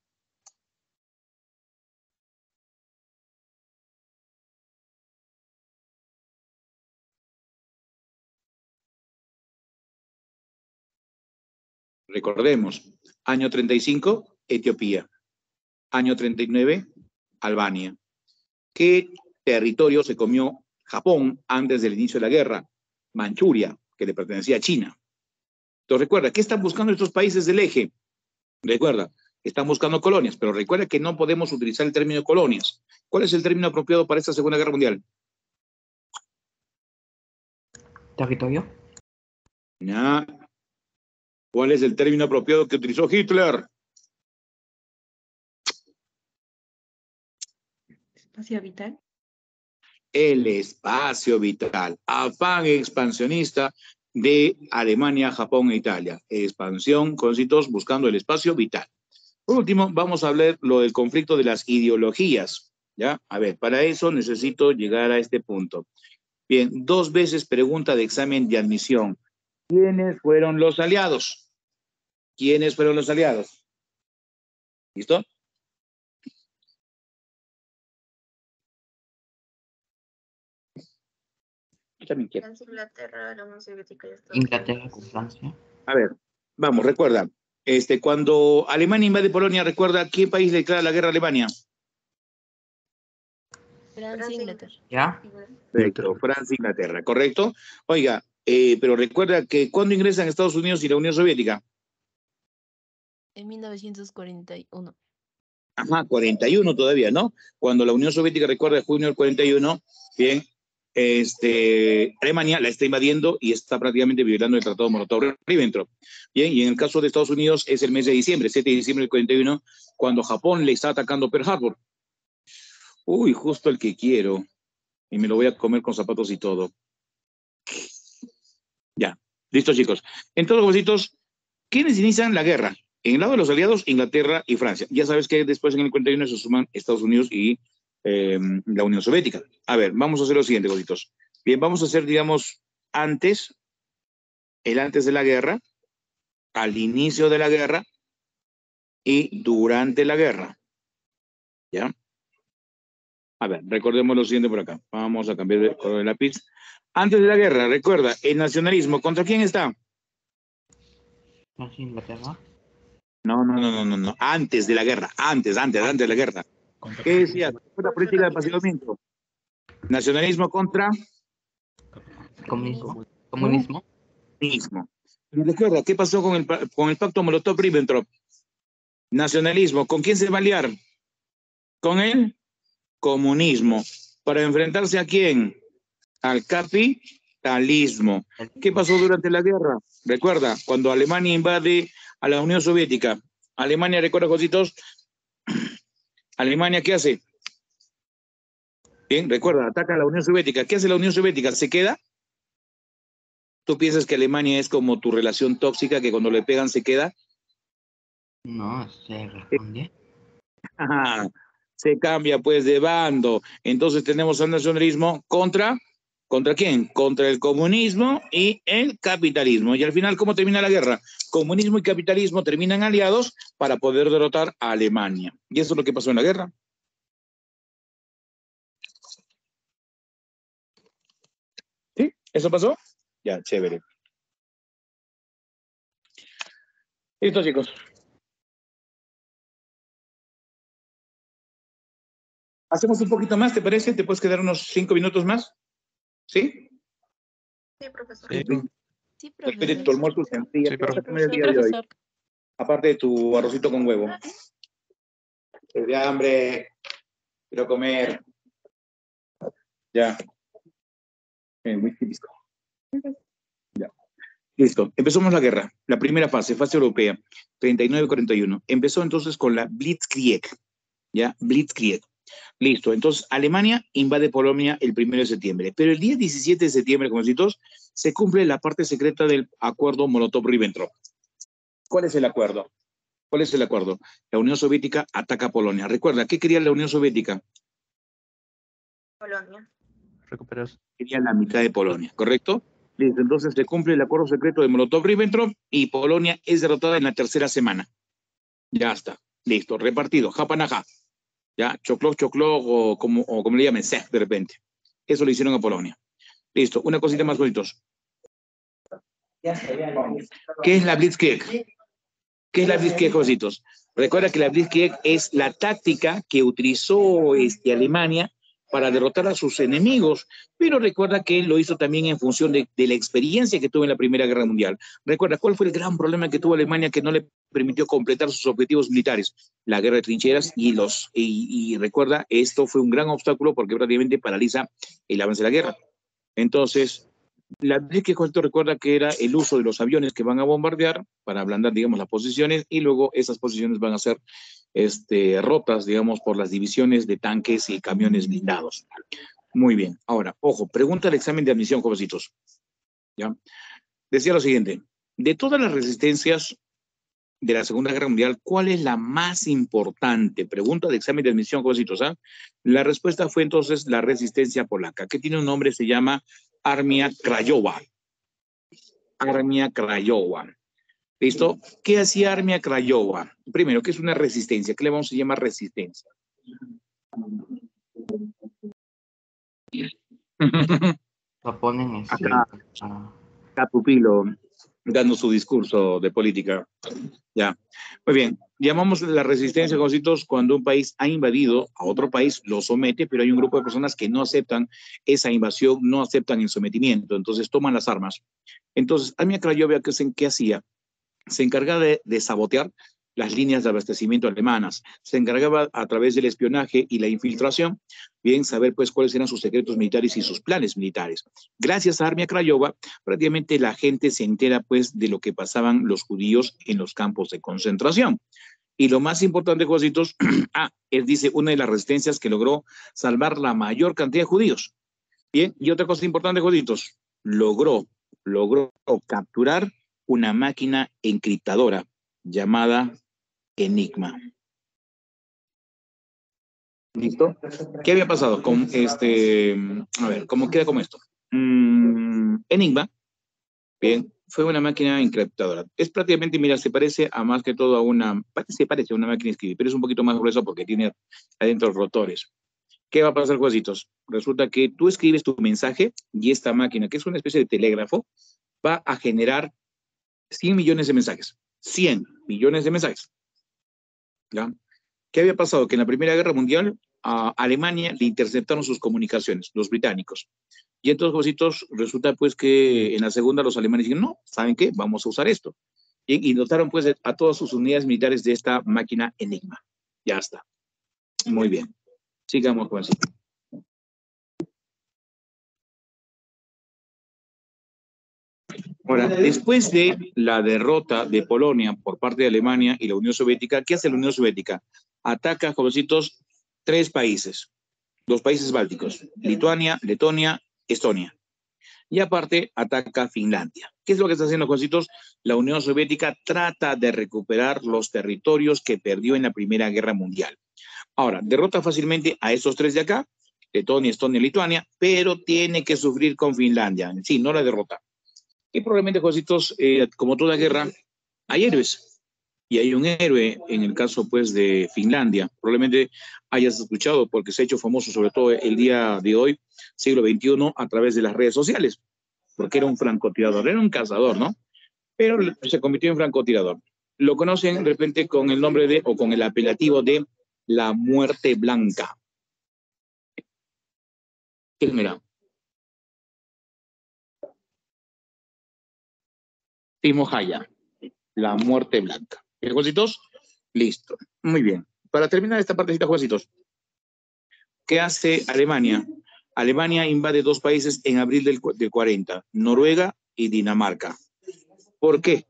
Recordemos, año treinta y cinco, Etiopía. Año treinta y nueve, Albania. ¿Qué territorio se comió Japón antes del inicio de la guerra? Manchuria, que le pertenecía a China. Entonces recuerda, ¿qué están buscando estos países del eje? Recuerda, están buscando colonias, pero recuerda que no podemos utilizar el término colonias. ¿Cuál es el término apropiado para esta Segunda Guerra Mundial? Territorio. Ya. ¿Cuál es el término apropiado que utilizó Hitler? Espacio vital. El espacio vital. Afán expansionista de Alemania, Japón e Italia. Expansión, conciertos, buscando el espacio vital. Por último, vamos a hablar lo del conflicto de las ideologías. ¿Ya? A ver, para eso necesito llegar a este punto. Bien, dos veces pregunta de examen de admisión. ¿Quiénes fueron los aliados? ¿Quiénes fueron los aliados? ¿Listo? Yo también quiero. Francia, Inglaterra, la Unión Soviética y Estados Inglaterra Unidos. con Francia. A ver, vamos, recuerda. Este, cuando Alemania invade Polonia, recuerda, ¿qué país le declara la guerra a Alemania? Francia, Inglaterra. ¿Ya? Correcto, Francia, Inglaterra, ¿correcto? Oiga, eh, pero recuerda que ¿cuándo ingresan Estados Unidos y la Unión Soviética? En mil novecientos cuarenta y uno. Ajá, cuarenta y uno todavía, ¿no? Cuando la Unión Soviética, recuerda, junio del cuarenta y uno, bien, este, Alemania la está invadiendo y está prácticamente violando el Tratado Molotov-Ribbentrop. Bien, y en el caso de Estados Unidos es el mes de diciembre, siete de diciembre del cuarenta y uno, cuando Japón le está atacando Pearl Harbor. Uy, justo el que quiero. Y me lo voy a comer con zapatos y todo. Ya, listo, chicos. Entonces, jovencitos, ¿quiénes inician la guerra? En el lado de los aliados, Inglaterra y Francia. Ya sabes que después en el cuarenta y uno se suman Estados Unidos y eh, la Unión Soviética. A ver, vamos a hacer lo siguiente, jovencitos. Bien, vamos a hacer, digamos, antes, el antes de la guerra, al inicio de la guerra y durante la guerra. ¿Ya? A ver, recordemos lo siguiente por acá. Vamos a cambiar de color de lápiz. Antes de la guerra, recuerda, el nacionalismo, ¿contra quién está? Francia, Inglaterra. No, no, no, no, no, no. Antes de la guerra, antes, antes, antes de la guerra. Contra ¿Qué decía? Fue la política de apaciguamiento. Nacionalismo contra comunismo. Comunismo. comunismo. Pero recuerda, ¿qué pasó con el, pa- con el pacto Molotov-Ribbentrop? Nacionalismo, ¿con quién se va a aliar? Con el comunismo. ¿Para enfrentarse a quién? Al capitalismo. ¿Qué pasó durante la guerra? Recuerda, cuando Alemania invade a la Unión Soviética. Alemania, recuerda, cositos. Alemania, ¿qué hace? Bien, recuerda, ataca a la Unión Soviética. ¿Qué hace la Unión Soviética? ¿Se queda? ¿Tú piensas que Alemania es como tu relación tóxica que cuando le pegan se queda? No, se responde. Ajá, se cambia pues de bando. Entonces tenemos al nacionalismo contra, ¿contra quién? Contra el comunismo y el capitalismo. Y al final, ¿cómo termina la guerra? Comunismo y capitalismo terminan aliados para poder derrotar a Alemania. Y eso es lo que pasó en la guerra. ¿Sí? ¿Eso pasó? Ya, chévere. Listo, chicos. Hacemos un poquito más, ¿te parece? ¿Te puedes quedar unos cinco minutos más? ¿Sí? Sí, profesor. Sí, Sí, Espere tu profesor. almuerzo sencillo. Sí, ¿Qué vas a profe. comer el día de hoy? Aparte de tu arrocito con huevo. Estoy de hambre. Quiero comer. Ya. Eh, whisky pisco. Ya. Listo. Empezamos la guerra. La primera fase, fase europea. treinta y nueve cuarenta y uno. Empezó entonces con la Blitzkrieg. ¿Ya? Blitzkrieg. Listo. Entonces, Alemania invade Polonia el primero de septiembre. Pero el día diecisiete de septiembre, jovencitos, se cumple la parte secreta del acuerdo Molotov-Ribbentrop. ¿Cuál es el acuerdo? ¿Cuál es el acuerdo? La Unión Soviética ataca a Polonia. Recuerda, ¿qué quería la Unión Soviética? Polonia. recuperar. Sería la mitad de Polonia, ¿correcto? Listo, entonces se cumple el acuerdo secreto de Molotov-Ribbentrop y Polonia es derrotada en la tercera semana. Ya está, listo, repartido, japanaja. Ya, choclo, choclo, o como, o como le llamen, sec de repente. Eso le hicieron a Polonia. Listo, una cosita más, bonitos. ¿Qué es la Blitzkrieg? ¿Qué es la Blitzkrieg, jovencitos? Recuerda que la Blitzkrieg es la táctica que utilizó este, Alemania para derrotar a sus enemigos, pero recuerda que lo hizo también en función de, de la experiencia que tuvo en la Primera Guerra Mundial. Recuerda, ¿cuál fue el gran problema que tuvo Alemania que no le permitió completar sus objetivos militares? La guerra de trincheras y los, y, y recuerda, esto fue un gran obstáculo porque prácticamente paraliza el avance de la guerra. Entonces, la Blitzkrieg, recuerda que era el uso de los aviones que van a bombardear para ablandar, digamos, las posiciones y luego esas posiciones van a ser este, rotas, digamos, por las divisiones de tanques y camiones blindados. Muy bien. Ahora, ojo, pregunta del examen de admisión, jovencitos. ¿Ya? Decía lo siguiente, de todas las resistencias de la Segunda Guerra Mundial, ¿cuál es la más importante? Pregunta de examen de admisión, jovencitos. ¿Ah? La respuesta fue entonces la resistencia polaca, que tiene un nombre, se llama Armia Krajowa. Armia Krajowa. ¿Listo? ¿Qué hacía Armia Krajowa? Primero, ¿qué es una resistencia? ¿Qué le vamos a llamar resistencia? Lo ponen en Acá, ah, acá Pupilo, dando su discurso de política. Ya. Muy bien. Llamamos la resistencia, jovencitos, cuando un país ha invadido a otro país, lo somete, pero hay un grupo de personas que no aceptan esa invasión, no aceptan el sometimiento, entonces toman las armas. Entonces, Armia Krajowa, ¿qué, ¿qué hacía? Se encargaba de, de sabotear las líneas de abastecimiento alemanas, se encargaba a través del espionaje y la infiltración, bien saber pues cuáles eran sus secretos militares y sus planes militares. Gracias a Armia Krajowa, prácticamente la gente se entera pues de lo que pasaban los judíos en los campos de concentración. Y lo más importante, jovencitos, ah, él dice una de las resistencias que logró salvar la mayor cantidad de judíos. Bien, y otra cosa importante, jovencitos, logró, logró capturar una máquina encriptadora llamada Enigma. ¿Listo? ¿Qué había pasado con este? A ver, ¿cómo queda con esto? Mm, Enigma, bien, fue una máquina encriptadora. Es prácticamente, mira, se parece a más que todo a una, se parece a una máquina de escribir, pero es un poquito más grueso porque tiene adentro rotores. ¿Qué va a pasar, jueguitos? Resulta que tú escribes tu mensaje y esta máquina, que es una especie de telégrafo, va a generar cien millones de mensajes. cien millones de mensajes. ¿Ya? ¿Qué había pasado? Que en la Primera Guerra Mundial a Alemania le interceptaron sus comunicaciones, los británicos. Y entonces, jovencitos, resulta pues que en la Segunda los alemanes dijeron, no, ¿saben qué? Vamos a usar esto. Y, y dotaron pues a todas sus unidades militares de esta máquina Enigma. Ya está. Muy bien. Sigamos, jovencitos. Ahora, después de la derrota de Polonia por parte de Alemania y la Unión Soviética, ¿qué hace la Unión Soviética? Ataca, jovencitos, tres países, los países bálticos, Lituania, Letonia, Estonia. Y aparte, ataca Finlandia. ¿Qué es lo que está haciendo, jovencitos? La Unión Soviética trata de recuperar los territorios que perdió en la Primera Guerra Mundial. Ahora, derrota fácilmente a estos tres de acá, Letonia, Estonia, Lituania, pero tiene que sufrir con Finlandia. Sí, no la derrota. Y probablemente, jovencitos, eh, como toda guerra, hay héroes. Y hay un héroe en el caso, pues, de Finlandia. Probablemente hayas escuchado, porque se ha hecho famoso, sobre todo el día de hoy, siglo veintiuno, a través de las redes sociales. Porque era un francotirador, era un cazador, ¿no? Pero se convirtió en francotirador. Lo conocen de repente con el nombre de, o con el apelativo de la muerte blanca. ¿Quién mira? Timo Haya, la muerte blanca. ¿Bien, jueguitos? Listo. Muy bien. Para terminar esta partecita, jueguitos, ¿qué hace Alemania? Alemania invade dos países en abril del, del cuarenta, Noruega y Dinamarca. ¿Por qué?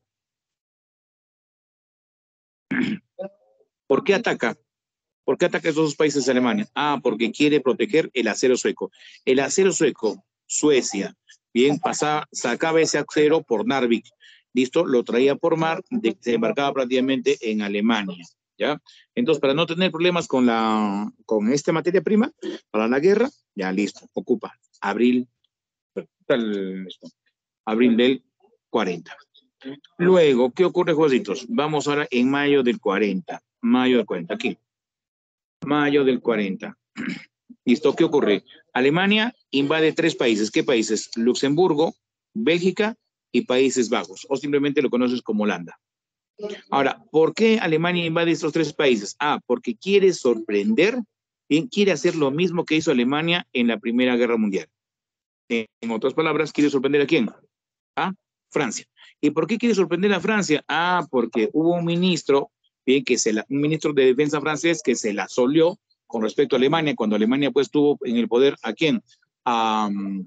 ¿Por qué ataca? ¿Por qué ataca esos dos países de Alemania? Ah, porque quiere proteger el acero sueco. El acero sueco, Suecia, bien, pasaba, sacaba ese acero por Narvik. ¿Listo? Lo traía por mar, de, se embarcaba prácticamente en Alemania, ¿ya? Entonces, para no tener problemas con, la, con esta materia prima, para la guerra, ya listo, ocupa. abril, tal, esto, abril del cuarenta. Luego, ¿qué ocurre, jovencitos? Vamos ahora en mayo del cuarenta. Mayo del cuarenta, aquí. Mayo del cuarenta. ¿Listo? ¿Qué ocurre? Alemania invade tres países. ¿Qué países? Luxemburgo, Bélgica y Países Bajos. O simplemente lo conoces como Holanda. Ahora, ¿por qué Alemania invade estos tres países? Ah, porque quiere sorprender, bien, quiere hacer lo mismo que hizo Alemania en la Primera Guerra Mundial. En, en otras palabras, ¿quiere sorprender a quién? A Francia. ¿Y por qué quiere sorprender a Francia? Ah, porque hubo un ministro, bien, que se la, un ministro de defensa francés que se la solió con respecto a Alemania, cuando Alemania pues tuvo en el poder ¿a quién? A,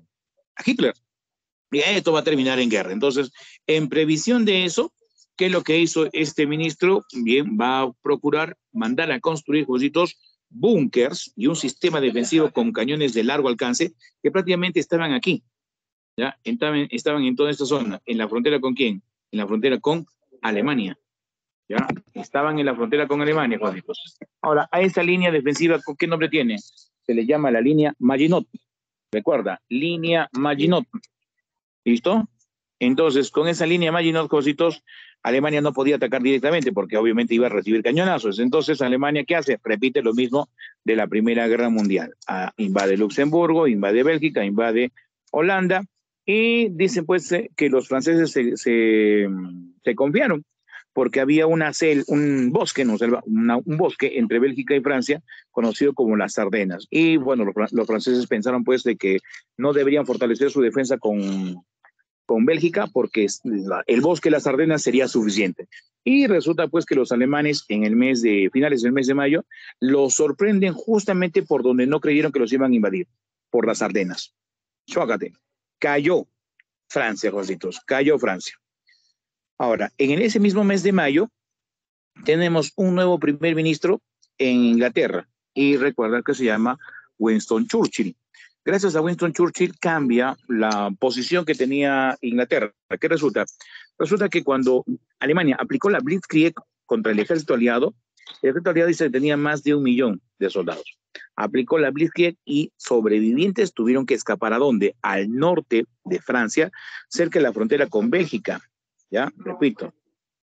a Hitler. Y esto va a terminar en guerra. Entonces, en previsión de eso, ¿qué es lo que hizo este ministro? Bien, va a procurar mandar a construir, jovencitos, búnkers y un sistema defensivo con cañones de largo alcance que prácticamente estaban aquí. ¿Ya? Estaban, estaban en toda esta zona. ¿En la frontera con quién? En la frontera con Alemania. ¿Ya? Estaban en la frontera con Alemania, jovencitos. Ahora, a esa línea defensiva, ¿qué nombre tiene? Se le llama la línea Maginot. Recuerda, línea Maginot. ¿Listo? Entonces, con esa línea Maginot, cositos, Alemania no podía atacar directamente porque obviamente iba a recibir cañonazos. Entonces, Alemania, ¿qué hace? Repite lo mismo de la Primera Guerra Mundial. Ah, invade Luxemburgo, invade Bélgica, invade Holanda y dicen pues que los franceses se, se, se confiaron porque había una cel, un bosque, no, una, un bosque entre Bélgica y Francia conocido como las Ardenas. Y bueno, los, los franceses pensaron pues de que no deberían fortalecer su defensa con con Bélgica porque el bosque de las Ardenas sería suficiente. Y resulta pues que los alemanes en el mes de, finales del mes de mayo, los sorprenden justamente por donde no creyeron que los iban a invadir, por las Ardenas. Chócate, cayó Francia, Jositos, cayó Francia. Ahora, en ese mismo mes de mayo, tenemos un nuevo primer ministro en Inglaterra, y recuerda que se llama Winston Churchill. Gracias a Winston Churchill cambia la posición que tenía Inglaterra. ¿Qué resulta? Resulta que cuando Alemania aplicó la Blitzkrieg contra el ejército aliado, el ejército aliado dice que tenía más de un millón de soldados. Aplicó la Blitzkrieg y sobrevivientes tuvieron que escapar ¿a dónde? Al norte de Francia, cerca de la frontera con Bélgica. ¿Ya? Repito.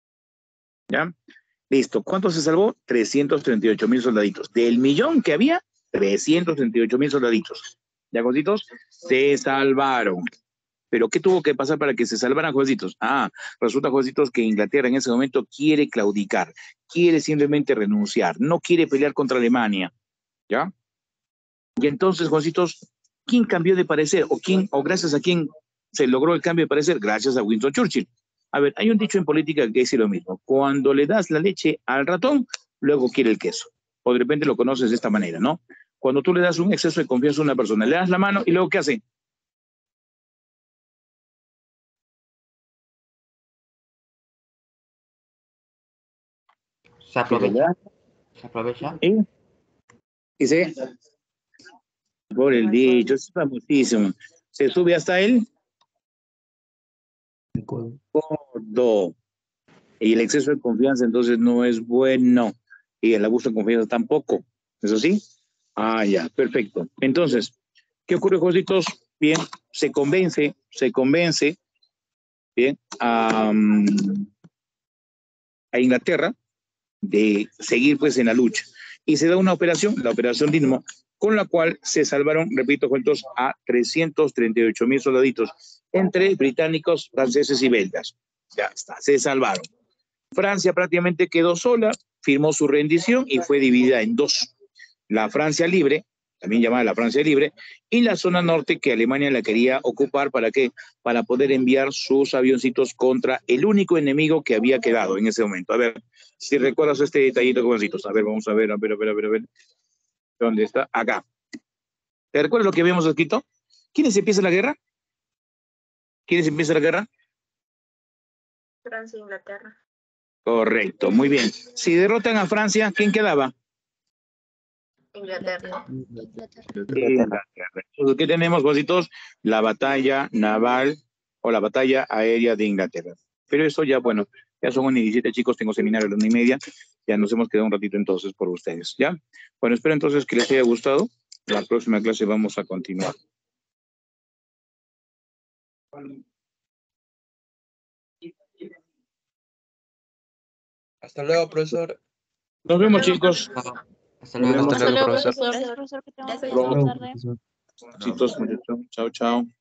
¿Ya? Listo. ¿Cuánto se salvó? trescientos treinta y ocho mil soldaditos. Del millón que había, trescientos treinta y ocho mil soldaditos. ¿Ya, jovencitos? Se salvaron. ¿Pero qué tuvo que pasar para que se salvaran, jovencitos? Ah, resulta, jovencitos, que Inglaterra en ese momento quiere claudicar, quiere simplemente renunciar, no quiere pelear contra Alemania, ¿ya? Y entonces, jovencitos, ¿quién cambió de parecer? ¿O quién, o gracias a quién se logró el cambio de parecer? Gracias a Winston Churchill. A ver, hay un dicho en política que dice lo mismo. Cuando le das la leche al ratón, luego quiere el queso. O de repente lo conoces de esta manera, ¿no? Cuando tú le das un exceso de confianza a una persona, le das la mano y luego ¿qué hace? Se aprovecha. Se aprovecha. ¿Sí? Dice, por el dicho, es famosísimo. Se sube hasta el gordo. Y el exceso de confianza entonces no es bueno. Y el abuso de confianza tampoco. ¿Eso sí? Ah, ya, perfecto. Entonces, ¿qué ocurre, Jositos? Bien, se convence, se convence, bien, a, a Inglaterra de seguir pues en la lucha. Y se da una operación, la operación Dinamo, con la cual se salvaron, repito, juntos a trescientos treinta y ocho mil soldaditos, entre británicos, franceses y belgas. Ya está, se salvaron. Francia prácticamente quedó sola, firmó su rendición y fue dividida en dos. La Francia libre, también llamada la Francia libre, y la zona norte que Alemania la quería ocupar, ¿para qué? Para poder enviar sus avioncitos contra el único enemigo que había quedado en ese momento. A ver, si recuerdas este detallito, jovencitos. A ver, vamos a ver, a ver, a ver, a ver, a ver. ¿Dónde está? Acá. ¿Te recuerdas lo que habíamos escrito? ¿Quiénes empieza la guerra? ¿Quiénes empieza la guerra? Francia e Inglaterra. Correcto, muy bien. Si derrotan a Francia, ¿quién quedaba? Inglaterra. Inglaterra. ¿Qué tenemos, vositos? La batalla naval o la batalla aérea de Inglaterra. Pero eso ya, bueno, ya son diecisiete, chicos, tengo seminario a la una y media, ya nos hemos quedado un ratito entonces por ustedes, ¿ya? Bueno, espero entonces que les haya gustado. La próxima clase vamos a continuar. Hasta luego, profesor. Nos vemos, chicos. Hasta luego. Nos vemos. Hasta luego, profesor. profesor. Gracias, profesor, que tenga Gracias. una buena tarde. Besitos, muchachos. Chao, chao.